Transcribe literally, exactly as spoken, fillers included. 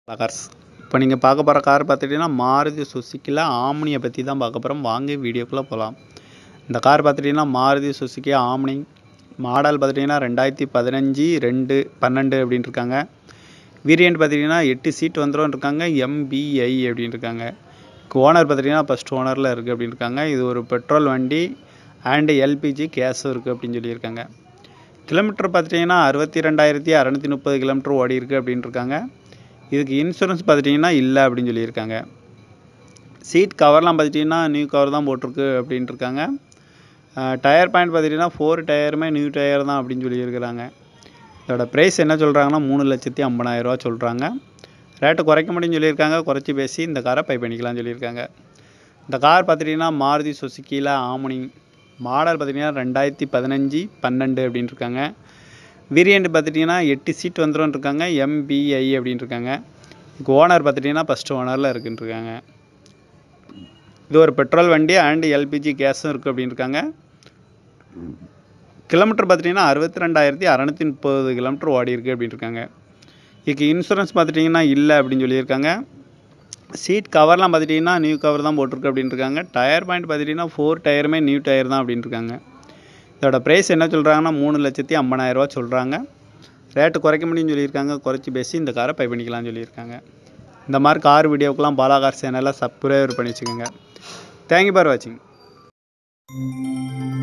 Cars இப்போ நீங்கள் பார்க்க போகிற கார் பார்த்துட்டிங்கன்னா மாருதி சுசுக்கியில் ஆம்னியை பற்றி தான் பார்க்க போகிறோம். வாங்க வீடியோக்குள்ளே போகலாம். இந்த கார் பார்த்துட்டிங்கன்னா மாருதி சுசுக்கி ஆம்னி மாடல் பார்த்துட்டிங்கன்னா ரெண்டாயிரத்தி பதினஞ்சு ரெண்டு பன்னெண்டு அப்படின்னு இருக்காங்க. வேரியண்ட் பார்த்திங்கன்னா எட்டு சீட் வந்துடும் இருக்காங்க. எம்பிஐ அப்படின்னு இருக்காங்க. ஓனர் பார்த்திங்கன்னா ஃபஸ்ட் ஓனரில் இருக்குது அப்படின்னு இருக்காங்க. இது ஒரு பெட்ரோல் வண்டி அண்டு எல்பிஜி கேஸும் இருக்குது அப்படின்னு சொல்லியிருக்காங்க. கிலோமீட்டர் பார்த்துட்டிங்கன்னா அறுபத்தி ரெண்டாயிரத்தி அறநூற்றி முப்பது கிலோமீட்டர் ஓடி இருக்குது அப்படின்னு இருக்காங்க. இதுக்கு இன்சூரன்ஸ் பார்த்துட்டிங்கன்னா இல்லை அப்படின்னு சொல்லியிருக்காங்க. சீட் கவர்லாம் பார்த்துட்டிங்கன்னா நியூ கவர் தான் போட்டிருக்கு அப்படின்ட்டு இருக்காங்க. டயர் பாயிண்ட் பார்த்துட்டிங்கன்னா ஃபோர் டயருமே நியூ டயர் தான் அப்படின்னு சொல்லியிருக்கிறாங்க. இதோட ப்ரைஸ் என்ன சொல்கிறாங்கன்னா மூணு லட்சத்தி ஐம்பதாயிரரூவா சொல்கிறாங்க. ரேட்டு குறைக்க முடியும்னு சொல்லியிருக்காங்க. குறைச்சி பேசி இந்த காரை பை பண்ணிக்கலாம்னு சொல்லியிருக்காங்க. இந்த கார் பார்த்துட்டிங்கன்னா மாருதி சுசுக்கியில் ஆம்னி மாடல் பார்த்திங்கன்னா ரெண்டாயிரத்தி பதினஞ்சு பன்னெண்டு அப்படின்னு இருக்காங்க. வேரியண்ட் பார்த்துட்டிங்கன்னா எட்டு சீட் வந்துடும் இருக்காங்க. எம்பிஐ அப்படின்னு இருக்காங்க. இதுக்கு ஓனர் பார்த்துட்டிங்கன்னா ஃபஸ்ட் ஓனரில் இருக்குன்னு இருக்காங்க. இது ஒரு பெட்ரோல் வண்டி அண்டு எல்பிஜி கேஸும் இருக்குது அப்படின்னு இருக்காங்க. கிலோமீட்டர் பார்த்துட்டிங்கன்னா அறுபத்தி ரெண்டாயிரத்தி அறநூற்றி முப்பது கிலோமீட்டர் ஓடி இருக்குது அப்படின்னு இருக்காங்க. இதுக்கு இன்சூரன்ஸ் பார்த்துட்டிங்கன்னா இல்லை அப்படின்னு சொல்லியிருக்காங்க. சீட் கவர்லாம் பார்த்துட்டிங்கன்னா நியூ கவர் தான் போட்டிருக்கு அப்படின்னு இருக்காங்க. டயர் பாயிண்ட் பார்த்துட்டிங்கன்னா ஃபோர் டயருமே நியூ டயர் தான் அப்படின்னு இருக்காங்க. இதோட ப்ரைஸ் என்ன சொல்கிறாங்கன்னா மூணு லட்சத்தி ஐம்பதாயிரரூவா சொல்கிறாங்க. ரேட்டு குறைக்க முடியும்னு சொல்லியிருக்காங்க. குறைச்சி பேசி இந்த காரை பை பண்ணிக்கலாம்னு சொல்லியிருக்காங்க. இந்த மாதிரி கார் வீடியோக்கெலாம் பாலா கார் சேனலில் சப்ஸ்கிரைபர் பண்ணி வச்சுக்கோங்க. தேங்க்யூ ஃபார் வாட்சிங்.